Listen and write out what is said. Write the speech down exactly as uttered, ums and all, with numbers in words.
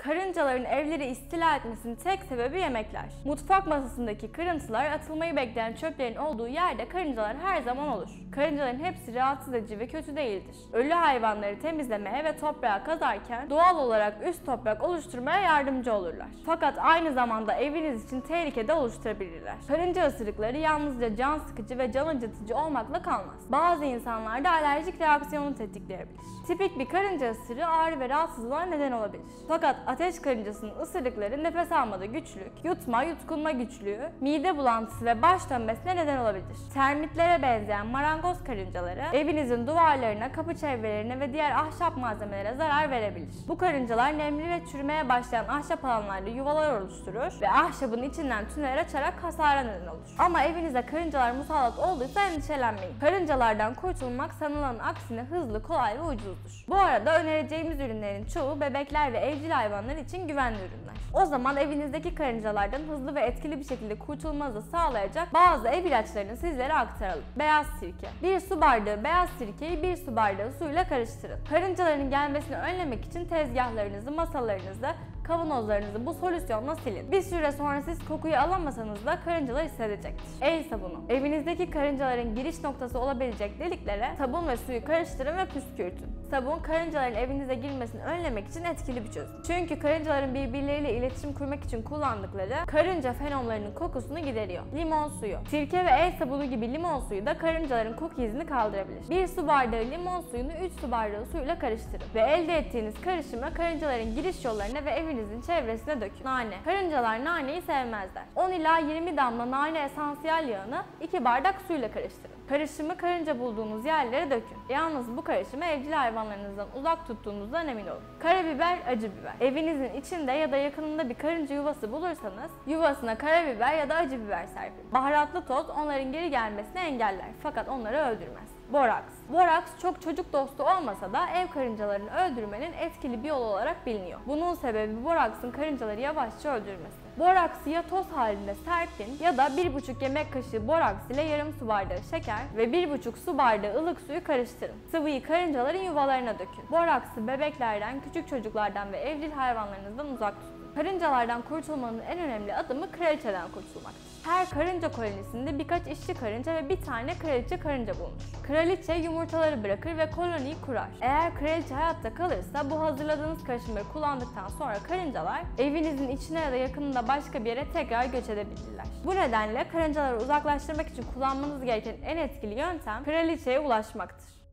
Karıncaların evleri istila etmesinin tek sebebi yemekler. Mutfak masasındaki kırıntılar atılmayı bekleyen çöplerin olduğu yerde karıncalar her zaman olur. Karıncaların hepsi rahatsız edici ve kötü değildir. Ölü hayvanları temizlemeye ve toprağa kazarken doğal olarak üst toprak oluşturmaya yardımcı olurlar. Fakat aynı zamanda eviniz için tehlike de oluşturabilirler. Karınca ısırıkları yalnızca can sıkıcı ve can acıtıcı olmakla kalmaz. Bazı insanlarda alerjik reaksiyonu tetikleyebilir. Tipik bir karınca ısırığı ağrı ve rahatsızlığa neden olabilir. Fakat ateş karıncasının ısırıkları nefes almada güçlük, yutma, yutkunma güçlüğü, mide bulantısı ve baş dönmesine neden olabilir. Termitlere benzeyen marangoz karıncaları evinizin duvarlarına, kapı çevrelerine ve diğer ahşap malzemelere zarar verebilir. Bu karıncalar nemli ve çürümeye başlayan ahşap alanlarda yuvalar oluşturur ve ahşabın içinden tünel açarak hasara neden olur. Ama evinize karıncalar musallat olduysa endişelenmeyin. Karıncalardan kurtulmak sanılanın aksine hızlı, kolay ve ucuzdur. Bu arada önereceğimiz ürünlerin çoğu bebekler ve evcil hayvanlar için güvenli ürünler. O zaman evinizdeki karıncalardan hızlı ve etkili bir şekilde kurtulmanızı sağlayacak bazı ev ilaçlarını sizlere aktaralım. Beyaz sirke. Bir su bardağı beyaz sirkeyi bir su bardağı suyla karıştırın. Karıncaların gelmesini önlemek için tezgahlarınızı, masalarınızı, kavanozlarınızı bu solüsyonla silin. Bir süre sonra siz kokuyu alamasanız da karıncalar hissedecektir. El sabunu. Evinizdeki karıncaların giriş noktası olabilecek deliklere sabun ve suyu karıştırın ve püskürtün. Sabun, karıncaların evinize girmesini önlemek için etkili bir çözüm. Çünkü karıncaların birbirleriyle iletişim kurmak için kullandıkları karınca fenomlarının kokusunu gideriyor. Limon suyu. Sirke ve el sabunu gibi limon suyu da karıncaların koku izini kaldırabilir. Bir su bardağı limon suyunu üç su bardağı suyla karıştırın ve elde ettiğiniz karışımı karıncaların giriş yollarına ve evinizin çevresine dökün. Nane. Karıncalar naneyi sevmezler. on ila yirmi damla nane esansiyel yağını iki bardak suyla karıştırın. Karışımı karınca bulduğunuz yerlere dökün. Yalnız bu karışımı evcil hayvanlarınızdan uzak tuttuğunuzdan emin olun. Karabiber, acı biber. Evinizin içinde ya da yakınında bir karınca yuvası bulursanız yuvasına karabiber ya da acı biber serpin. Baharatlı toz onların geri gelmesini engeller fakat onları öldürmez. Boraks. Boraks çok çocuk dostu olmasa da ev karıncalarını öldürmenin etkili bir yol olarak biliniyor. Bunun sebebi boraksın karıncaları yavaşça öldürmesi. Boraksı ya toz halinde serpin ya da bir buçuk yemek kaşığı boraks ile yarım su bardağı şeker ve bir buçuk su bardağı ılık suyu karıştırın. Sıvıyı karıncaların yuvalarına dökün. Boraksı bebeklerden, küçük çocuklardan ve evcil hayvanlarınızdan uzak tutun. Karıncalardan kurtulmanın en önemli adımı kraliçeden kurtulmaktır. Her karınca kolonisinde birkaç işçi karınca ve bir tane kraliçe karınca bulunur. Kraliçe yumurtaları bırakır ve koloniyi kurar. Eğer kraliçe hayatta kalırsa bu hazırladığınız karışımları kullandıktan sonra karıncalar evinizin içine ya da yakınında başka bir yere tekrar göç edebilirler. Bu nedenle karıncaları uzaklaştırmak için kullanmanız gereken en etkili yöntem kraliçeye ulaşmaktır.